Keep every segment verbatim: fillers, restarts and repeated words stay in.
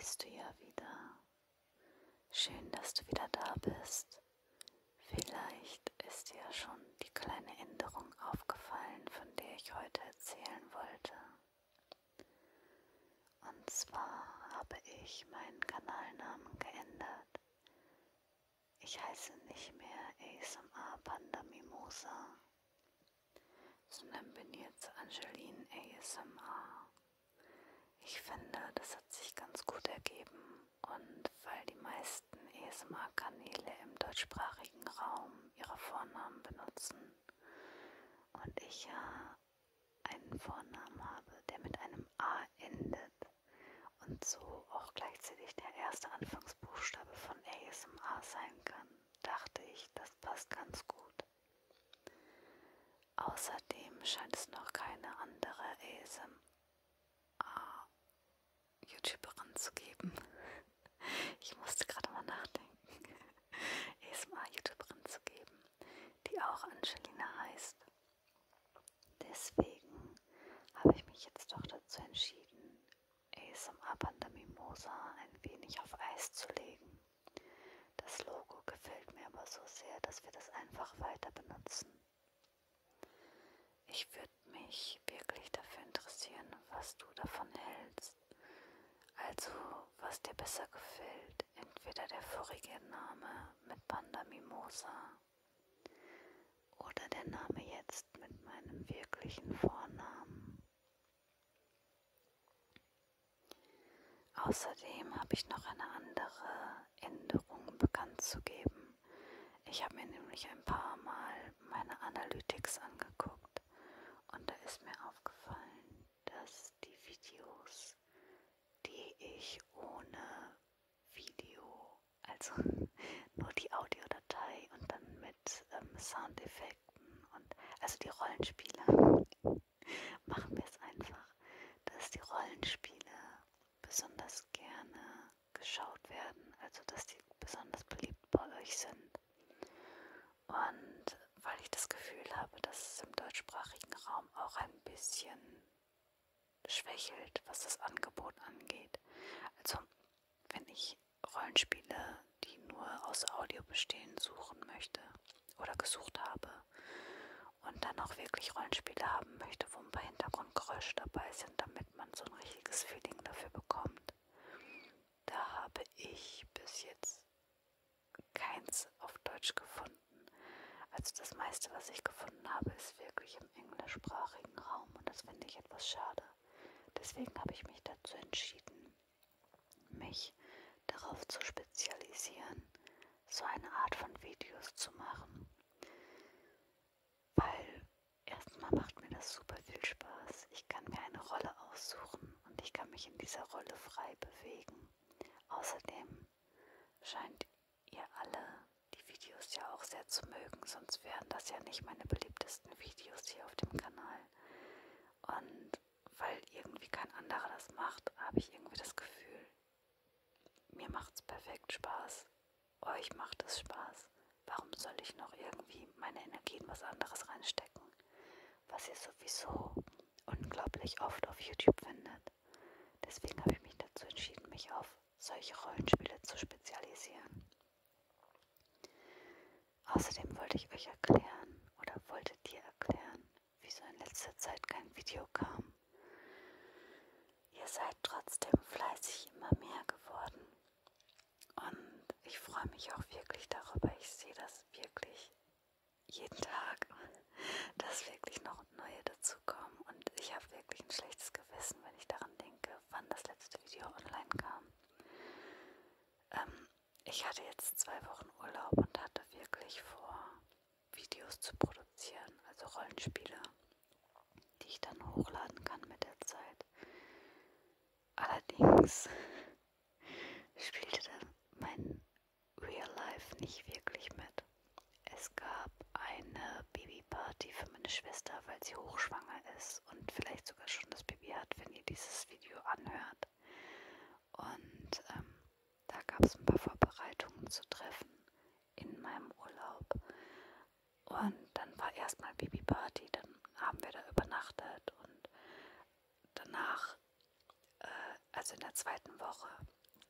bist du ja wieder. Schön, dass du wieder da bist. Vielleicht ist dir ja schon die kleine Änderung aufgefallen, von der ich heute erzählen wollte. Und zwar habe ich meinen Kanalnamen geändert. Ich heiße nicht mehr A S M R Panda Mimosa, sondern bin jetzt Angeline A S M R. Ich finde, das hat sich ganz gut ergeben und weil die meisten A S M R-Kanäle im deutschsprachigen Raum ihre Vornamen benutzen und ich ja einen Vornamen habe, der mit einem A endet und so auch gleichzeitig der erste Anfangsbuchstabe von A S M R sein kann, dachte ich, das passt ganz gut. Außerdem scheint es noch keine andere A S M R-YouTuberin zu geben. Ich musste gerade mal nachdenken, A S M R-YouTuberin zu geben, die auch Angelina heißt. Deswegen habe ich mich jetzt doch dazu entschieden, A S M R Panda Mimosa ein wenig auf Eis zu legen. Das Logo gefällt mir aber so sehr, dass wir das einfach weiter benutzen. Ich würde mich wirklich dafür interessieren, was du davon hältst. Also, was dir besser gefällt, entweder der vorige Name mit Panda Mimosa oder der Name jetzt mit meinem wirklichen Vornamen. Außerdem habe ich noch eine andere Änderung bekannt zu geben. Ich habe mir nämlich ein paar Mal meine Analytics angeguckt und da ist mir aufgefallen, dass die Videos, die ich ohne Video, also nur die Audiodatei und dann mit ähm, Soundeffekten und also die Rollenspiele, machen wir es einfach, dass die Rollenspiele besonders gerne geschaut werden, also dass die besonders beliebt bei euch sind. Und weil ich das Gefühl habe, dass es im deutschsprachigen Raum auch ein bisschen schwächelt, was das Angebot angeht. Also wenn ich Rollenspiele, die nur aus Audio bestehen, suchen möchte oder gesucht habe und dann auch wirklich Rollenspiele haben möchte, wo ein paar Hintergrundgeräusche dabei sind, damit man so ein richtiges Feeling dafür bekommt, da habe ich bis jetzt keins auf Deutsch gefunden. Also das meiste, was ich gefunden habe, ist wirklich im englischsprachigen Raum und das finde ich etwas schade. Deswegen habe ich mich dazu entschieden, mich darauf zu spezialisieren, so eine Art von Videos zu machen. Weil erstmal macht mir das super viel Spaß. Ich kann mir eine Rolle aussuchen und ich kann mich in dieser Rolle frei bewegen. Außerdem scheint ihr alle die Videos ja auch sehr zu mögen, sonst wären das ja nicht meine beliebtesten Videos hier auf dem Kanal. Und weil irgendwie kein anderer das macht, habe ich irgendwie das Gefühl, mir macht es perfekt Spaß, euch macht es Spaß. Warum soll ich noch irgendwie meine Energie in was anderes reinstecken, was ihr sowieso unglaublich oft auf YouTube findet? Deswegen habe ich mich dazu entschieden, mich auf solche Rollenspiele zu spezialisieren. Außerdem wollte ich euch erklären oder wollte dir erklären, wieso in letzter Zeit kein Video kam. Ihr seid trotzdem fleißig immer mehr geworden und ich freue mich auch wirklich darüber. Ich sehe das wirklich jeden Tag, dass wirklich noch neue dazukommen und ich habe wirklich ein schlechtes Gewissen, wenn ich daran denke, wann das letzte Video online kam. Ähm, ich hatte jetzt zwei Wochen Urlaub und hatte wirklich vor, Videos zu produzieren, also Rollenspiele, die ich dann hochladen kann mit der Zeit. Allerdings spielte dann mein Real Life nicht wirklich mit. Es gab eine Babyparty für meine Schwester, weil sie hochschwanger ist und vielleicht sogar schon das Baby hat, wenn ihr dieses Video anhört. Und ähm, da gab es ein paar Vorbereitungen zu treffen in meinem Urlaub. Und dann war erstmal Babyparty, dann haben wir da übernachtet und danach, äh, also in der zweiten Woche,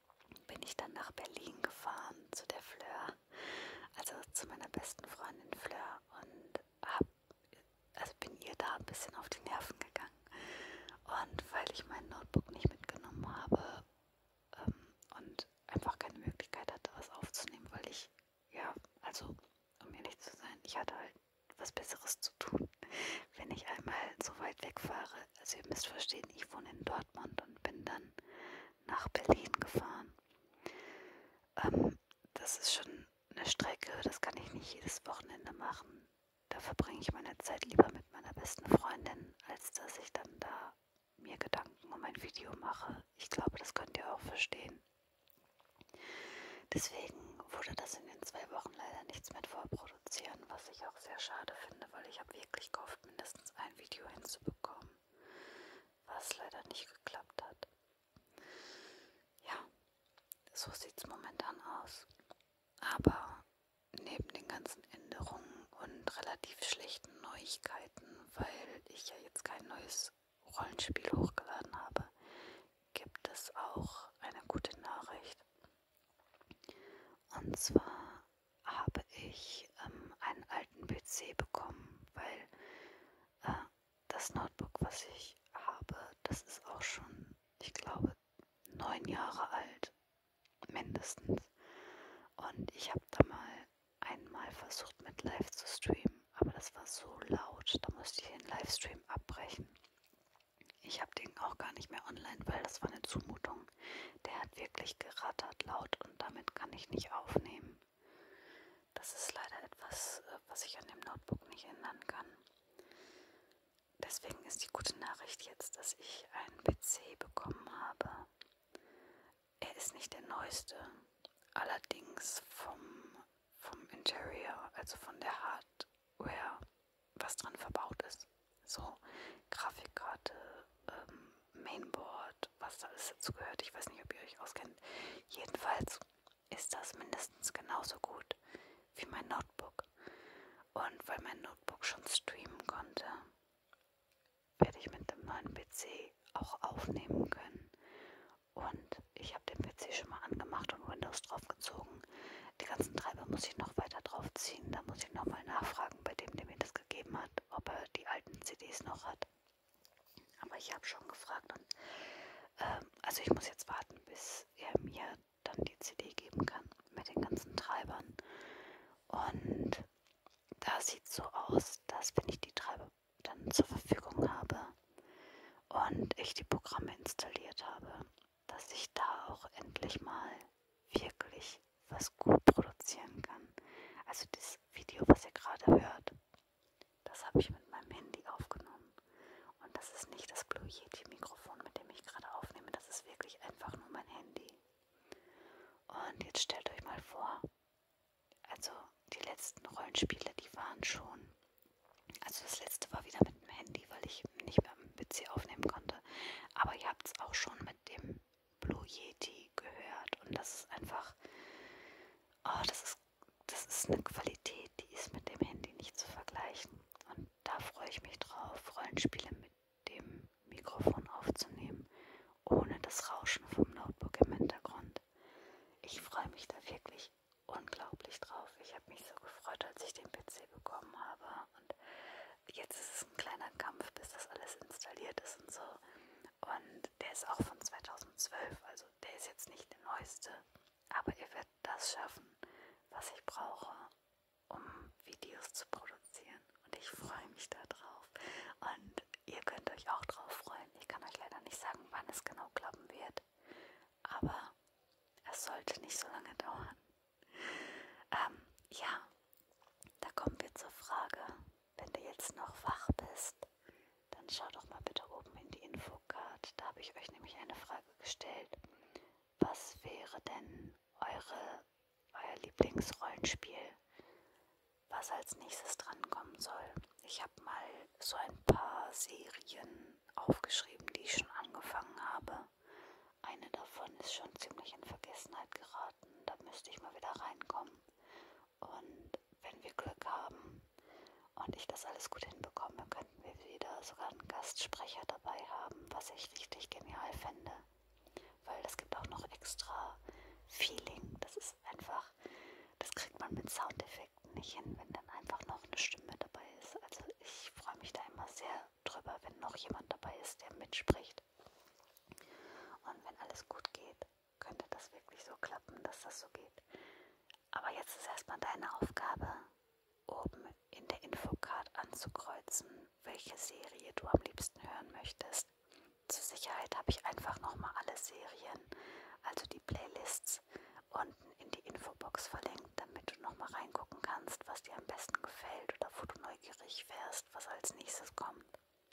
bin ich dann nach Berlin gefahren zu der Fleur, also zu meiner besten Freundin Fleur, und hab, also bin ihr da ein bisschen auf die Nerven gegangen. Und weil ich mein Notebook nicht mitgenommen habe ähm, und einfach keine Möglichkeit hatte, was aufzunehmen, weil ich, ja, also um ehrlich zu sein, ich hatte halt was Besseres zu tun, wenn ich einmal so weit wegfahre. Also ihr müsst verstehen, ich wohne in Dortmund und bin dann nach Berlin gefahren. Ähm, das ist schon eine Strecke, das kann ich nicht jedes Wochenende machen. Da verbringe ich meine Zeit lieber mit meiner besten Freundin, als dass ich dann da mir Gedanken um ein Video mache. Ich glaube, das könnt ihr auch verstehen. Deswegen wurde das in den zwei Wochen leider nichts mit vorproduzieren, was ich auch sehr schade finde, weil ich habe wirklich gehofft, mindestens ein Video hinzubekommen, was leider nicht geklappt hat. Ja, so sieht es momentan aus. Aber neben den ganzen Änderungen und relativ schlechten Neuigkeiten, weil ich ja jetzt kein neues Rollenspiel hochgeladen habe, gibt es auch eine gute Nachricht. Und zwar habe ich ähm, einen alten P C bekommen, weil äh, das Notebook, was ich habe, das ist auch schon, ich glaube, neun Jahre alt, mindestens. Und ich habe da mal einmal versucht mit live zu streamen, aber das war so laut, da musste ich den Livestream abbrechen. Ich habe den auch gar nicht mehr online, weil das war eine Zumutung. Der hat wirklich gerattert laut und damit kann ich nicht aufnehmen. Das ist leider etwas, was ich an dem Notebook nicht ändern kann. Deswegen ist die gute Nachricht jetzt, dass ich einen P C bekommen habe. Er ist nicht der neueste, allerdings vom, vom Interior, also von der Hardware, was dran verbaut ist. So Grafikkarte, ähm, Mainboard, was da alles dazu gehört. Ich weiß nicht, ob ihr euch auskennt. Jedenfalls ist das mindestens genauso gut wie mein Notebook. Und weil mein Notebook schon streamen konnte, werde ich mit dem neuen P C auch aufnehmen können. Und ich habe den P C schon mal angemacht und Windows draufgezogen. Die ganzen Treiber muss ich noch weiter draufziehen. Da muss ich nochmal nachfragen bei dem, der mir das gegeben hat, ob er die alten C Ds noch hat. Aber ich habe schon gefragt und ähm, also ich muss jetzt warten, bis er mir dann die C D geben kann mit den ganzen Treibern. Und da sieht es so aus, dass wenn ich die Treiber dann zur Verfügung habe und ich die Programme installiert habe, dass ich da auch endlich mal wirklich was gut produzieren kann. Also das Video, was ihr gerade hört, das habe ich mit meinem Handy aufgenommen. Und das ist nicht das Blue Yeti Mikrofon, mit dem ich gerade aufnehme. Das ist wirklich einfach nur mein Handy. Und jetzt stellt euch mal vor, also die letzten Rollenspiele, die waren schon, also das letzte war wieder mit dem Handy, weil ich nicht mehr am P C aufnehmen konnte. Aber ihr habt es auch schon mit dem Blue Yeti gehört. Und das ist einfach, oh, das ist, das ist eine Qualität, die ist mit dem Handy nicht zu vergleichen. Und da freue ich mich drauf, Rollenspiele mit dem Mikrofon aufzunehmen, ohne das Rauschen vom Notebook im Hintergrund. Ich freue mich da wirklich unglaublich drauf. Ich habe mich so gefreut, als ich den P C bekommen habe. Und jetzt ist es ein kleiner Kampf, bis das alles installiert ist und so. Und der ist auch von zweitausendzwölf, also der ist jetzt nicht der neueste. Aber ihr werdet das schaffen, was ich brauche, um Videos zu produzieren. Und ich freue mich da drauf. Und ihr könnt euch auch drauf freuen. Ich kann euch leider nicht sagen, wann es genau klappen wird. Aber es sollte nicht so lange dauern. Ähm, ja, da kommen wir zur Frage, wenn du jetzt noch wach bist, dann schau doch mal bitte oben in die Infocard. Da habe ich euch nämlich eine Frage gestellt. Was wäre denn eure, euer Lieblingsrollenspiel, was als nächstes drankommen soll? Ich habe mal so ein paar Serien aufgeschrieben, die ich schon angefangen habe. Eine davon ist schon ziemlich in Vergessenheit geraten. Da müsste ich mal wieder reinkommen. Und wenn wir Glück haben und ich das alles gut hinbekomme, könnten wir wieder sogar einen Gastsprecher dabei haben, was ich richtig genial fände. Weil es gibt auch noch extra Feeling. Das ist einfach, das kriegt man mit Soundeffekten nicht hin, wenn dann einfach noch eine Stimme dabei ist. Also ich freue mich da immer sehr drüber, wenn noch jemand dabei ist, der mitspricht. Und wenn alles gut geht, könnte das wirklich so klappen, dass das so geht. Aber jetzt ist erstmal deine Aufgabe, oben in der Infocard anzukreuzen, welche Serie du am liebsten hören möchtest. Zur Sicherheit habe ich einfach nochmal alle Serien, also die Playlists, unten in die Infobox verlinkt, damit du nochmal reingucken kannst, was dir am besten gefällt oder wo du neugierig wärst, was als nächstes kommt.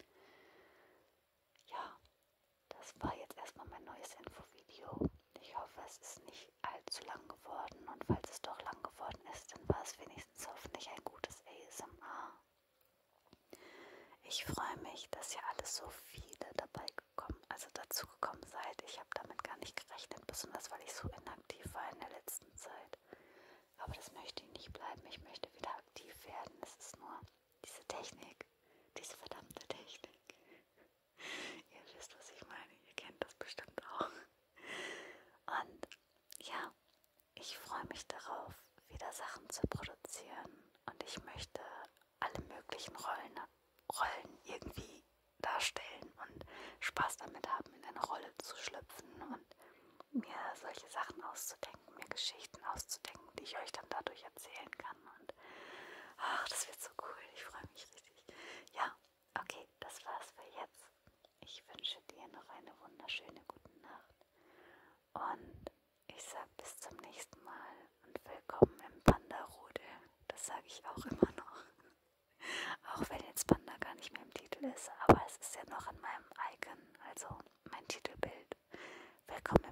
Ja, das war jetzt erstmal mein neues Infovideo. Ich hoffe, es ist nicht allzu lang geworden und falls es doch lang geworden ist, dann war es wenigstens hoffentlich ein gutes A S M R. Ich freue mich, dass ihr alle so viele dabei gekommen, also dazu gekommen seid. Ich habe damit gar nicht gerechnet, besonders weil ich so inaktiv war in der letzten Zeit. Aber das möchte ich nicht bleiben. Ich möchte wieder aktiv werden. Es ist nur diese Technik, diese verdammte Technik. Ihr wisst, was ich meine. Ihr kennt das bestimmt auch. Und ja, ich freue mich darauf, wieder Sachen zu produzieren. Und ich möchte alle möglichen Rollen, Rollen irgendwie darstellen und Spaß damit haben, in eine Rolle zu schlüpfen und mir solche Sachen auszudenken, mir Geschichten auszudenken, die ich euch dann dadurch erzählen kann. Und ach, das wird so cool. Ich freue mich richtig. Ja, okay, das war's für jetzt. Ich wünsche dir noch eine wunderschöne gute Nacht. Und ich sage bis zum nächsten Mal und willkommen im Panda-Rudel. Das sage ich auch immer noch. Auch wenn jetzt Panda gar nicht mehr im Titel ist, aber es ist ja noch in meinem Icon, also mein Titelbild. Willkommen